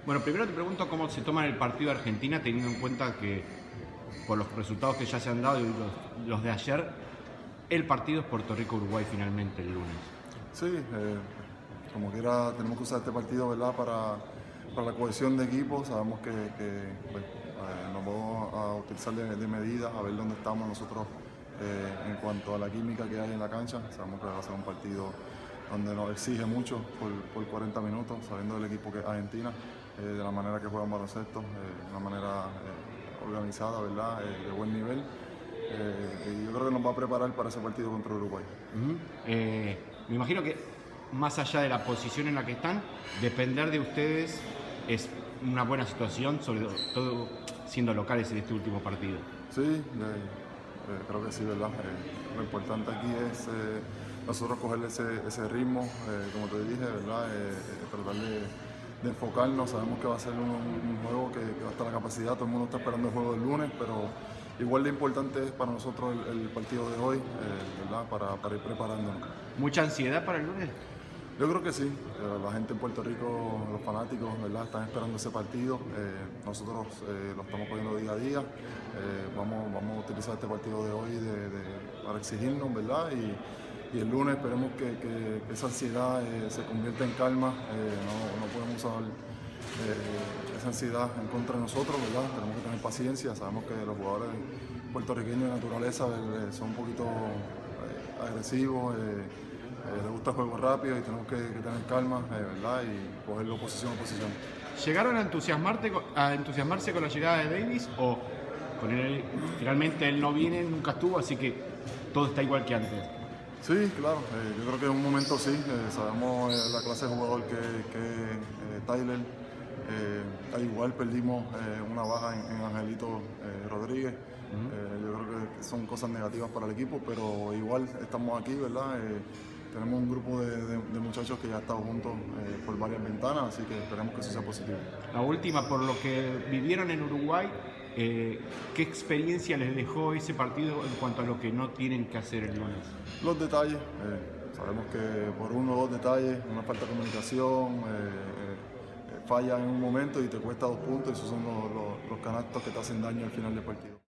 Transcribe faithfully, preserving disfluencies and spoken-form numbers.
Bueno, primero te pregunto cómo se toma el partido de Argentina, teniendo en cuenta que por los resultados que ya se han dado y los, los de ayer, el partido es Puerto Rico-Uruguay finalmente el lunes. Sí, eh, como quiera tenemos que usar este partido, ¿verdad? Para, para la cohesión de equipo. Sabemos que, que pues, eh, nos vamos a utilizar de, de medidas, a ver dónde estamos nosotros eh, en cuanto a la química que hay en la cancha. Sabemos que va a ser un partido donde nos exige mucho por, por cuarenta minutos, sabiendo del equipo que es Argentina, eh, de la manera que juegan baloncesto, eh, de una manera eh, organizada, ¿verdad? Eh, de buen nivel. Eh, y yo creo que nos va a preparar para ese partido contra Uruguay. Uh-huh. eh, me imagino que más allá de la posición en la que están, depender de ustedes es una buena situación, sobre todo siendo locales en este último partido. Sí, eh, eh, creo que sí, ¿verdad? Eh, lo importante aquí es eh, nosotros coger ese, ese ritmo, eh, como te dije, ¿verdad? Eh, eh, tratar de, de enfocarnos. Sabemos que va a ser un, un juego que, que va a estar a la capacidad, todo el mundo está esperando el juego del lunes, pero igual de importante es para nosotros el, el partido de hoy, eh, ¿verdad? Para, para ir preparándonos. ¿Mucha ansiedad para el lunes? Yo creo que sí, eh, la gente en Puerto Rico, los fanáticos, ¿verdad? Están esperando ese partido. Eh, nosotros eh, lo estamos poniendo día a día. Eh, vamos, vamos a utilizar este partido de hoy de, de, para exigirnos, ¿verdad? Y, y el lunes esperemos que, que, que esa ansiedad eh, se convierta en calma. Eh, no, no podemos usar eh, esa ansiedad en contra de nosotros, ¿verdad? Tenemos que tener paciencia. Sabemos que los jugadores puertorriqueños de naturaleza eh, son un poquito eh, agresivos. Eh, Eh, le gusta el juego rápido y tenemos que, que tener calma, eh, ¿verdad? Y cogerlo posición a posición. ¿Llegaron a, entusiasmarte, a entusiasmarse con la llegada de Davis o con él, finalmente él no viene, nunca estuvo, así que todo está igual que antes? Sí, claro, eh, yo creo que en un momento sí, eh, sabemos eh, la clase de jugador que es eh, Tyler, eh, al igual perdimos eh, una baja en, en Angelito eh, Rodríguez. Uh-huh. eh, yo creo que son cosas negativas para el equipo, pero igual estamos aquí, ¿verdad? Eh, Tenemos un grupo de, de, de muchachos que ya han estado juntos eh, por varias ventanas, así que esperemos que eso sea positivo. La última, por lo que vivieron en Uruguay, eh, ¿qué experiencia les dejó ese partido en cuanto a lo que no tienen que hacer el lunes? Los detalles, eh, sabemos que por uno o dos detalles, una falta de comunicación, eh, eh, falla en un momento y te cuesta dos puntos, y esos son los, los, los canastos que te hacen daño al final del partido.